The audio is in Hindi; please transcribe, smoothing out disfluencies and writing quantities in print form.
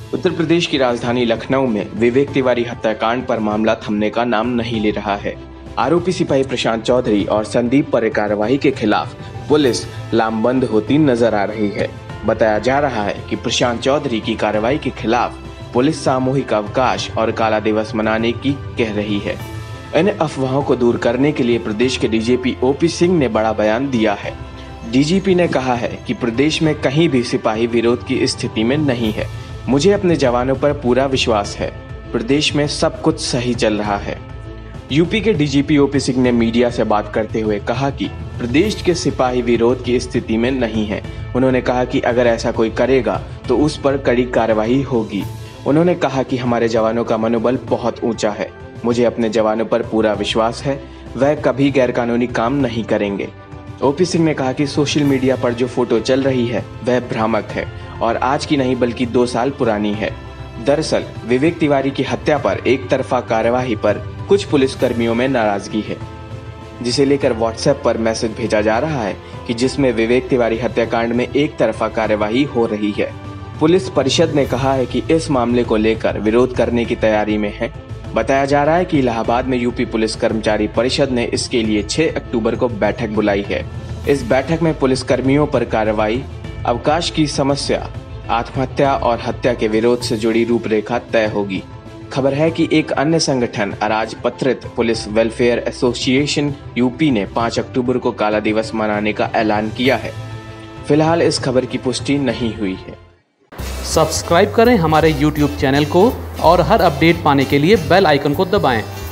उत्तर प्रदेश की राजधानी लखनऊ में विवेक तिवारी हत्याकांड पर मामला थमने का नाम नहीं ले रहा है। आरोपी सिपाही प्रशांत चौधरी और संदीप पर कार्रवाई के खिलाफ पुलिस लामबंद होती नजर आ रही है। बताया जा रहा है कि प्रशांत चौधरी की कार्रवाई के खिलाफ पुलिस सामूहिक अवकाश और काला दिवस मनाने की कह रही है। इन अफवाहों को दूर करने के लिए प्रदेश के डीजीपी ओपी सिंह ने बड़ा बयान दिया है। डीजीपी ने कहा है कि प्रदेश में कहीं भी सिपाही विरोध की स्थिति में नहीं है। मुझे अपने जवानों पर पूरा विश्वास है। प्रदेश में सब कुछ सही चल रहा है। यूपी के डीजीपी ओपी सिंह ने मीडिया से बात करते हुए कहा कि प्रदेश के सिपाही विरोध की स्थिति में नहीं है। उन्होंने कहा कि अगर ऐसा कोई करेगा तो उस पर कड़ी कार्रवाई होगी। उन्होंने कहा कि हमारे जवानों का मनोबल बहुत ऊंचा है। मुझे अपने जवानों पर पूरा विश्वास है, वह कभी गैरकानूनी काम नहीं करेंगे। ओपी सिंह ने कहा कि सोशल मीडिया पर जो फोटो चल रही है वह भ्रामक है और आज की नहीं बल्कि 2 साल पुरानी है। दरअसल विवेक तिवारी की हत्या पर एक तरफा कार्यवाही पर कुछ पुलिसकर्मियों में नाराजगी है, जिसे लेकर व्हाट्सएप पर मैसेज भेजा जा रहा है कि जिसमें विवेक तिवारी हत्याकांड में एक तरफा कार्यवाही हो रही है। पुलिस परिषद ने कहा है कि इस मामले को लेकर विरोध करने की तैयारी में है। बताया जा रहा है कि इलाहाबाद में यूपी पुलिस कर्मचारी परिषद ने इसके लिए 6 अक्टूबर को बैठक बुलाई है। इस बैठक में पुलिसकर्मियों पर कार्रवाई, अवकाश की समस्या, आत्महत्या और हत्या के विरोध से जुड़ी रूपरेखा तय होगी। खबर है कि एक अन्य संगठन अराजपत्रित पुलिस वेलफेयर एसोसिएशन यूपी ने 5 अक्टूबर को काला दिवस मनाने का ऐलान किया है। फिलहाल इस खबर की पुष्टि नहीं हुई है। सब्सक्राइब करें हमारे YouTube चैनल को और हर अपडेट पाने के लिए बेल आइकन को दबाएं।